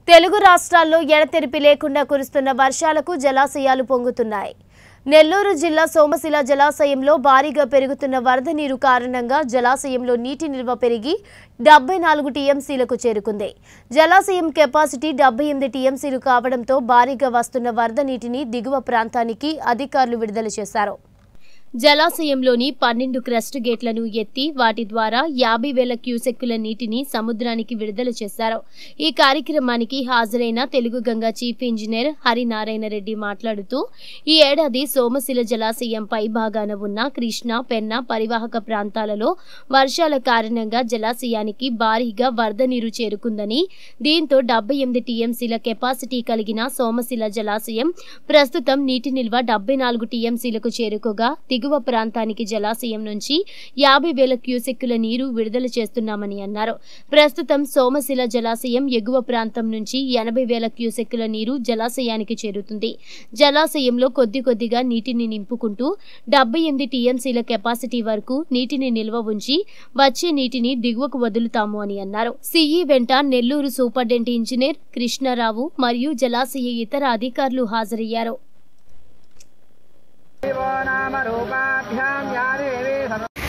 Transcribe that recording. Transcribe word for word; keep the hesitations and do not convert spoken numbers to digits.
తెలుగు రాష్ట్రాల్లో ఎడతెరిపి లేకుండా కురుస్తున్న వర్షాలకు జలాశయాలు పొంగుతున్నాయి. నెల్లూరు జిల్లా సోమశిల జలాశయంలో భారీగా పెరుగుతున్న వరద నీరు కారణంగా జలాశయంలో నీటి నిల్వ పెరిగి డెబ్బై నాలుగు టీఎంసీలకు చేరుకుంది. జలాశయం కెపాసిటీ డెబ్బై ఎనిమిది టీఎంసీలు కావడంతో భారీగా వస్తున్న వరద నీటిని దిగువ ప్రాంతానికి అధికారులు విడుదల చేశారు. జలాశయంలోని పన్నెండు క్రస్ట్ గేట్లను ఎత్తి వాటి ద్వారా యాభై వేల క్యూసెక్కుల నీటిని సముద్రానికి విడుదల చేశారు. ఈ కార్యక్రమానికి హాజరైన తెలుగు గంగా చీఫ్ ఇంజనీర్ హరినారాయణ రెడ్డి మాట్లాడుతూ, ఈ ఏడాది సోమశిల జలాశయం పై భాగాన ఉన్న కృష్ణా, పెన్నా పరివాహక ప్రాంతాలలో వర్షాల కారణంగా జలాశయానికి భారీగా వరద నీరు చేరుకుందని, దీంతో డెబ్బై ఎనిమిది టీఎంసీల కెపాసిటీ కలిగిన సోమశిల జలాశయం ప్రస్తుతం నీటి నిల్వ డెబ్బై నాలుగు టీఎంసీలకు చేరుకోగా దిగువ ప్రాంతానికి జలాశయం నుంచి యాభై వేల క్యూసెక్కుల నీరు విడుదల చేస్తున్నామని అన్నారు. ప్రస్తుతం సోమశిల జలాశయం ఎగువ ప్రాంతం నుంచి ఎనభై వేల క్యూసెక్కుల నీరు జలాశయానికి చేరుతుంది. జలాశయంలో కొద్ది కొద్దిగా నీటిని నింపుకుంటూ డెబ్బై ఎనిమిది టీఎంసీల కెపాసిటీ వరకు నీటిని నిల్వ ఉంచి వచ్చే నీటిని దిగువకు వదులుతాము అని అన్నారు. సిఈ వెంట నెల్లూరు సూపరింటెండెంట్ ఇంజనీర్ కృష్ణారావు మరియు జలాశయ ఇతర అధికారులు హాజరయ్యారు.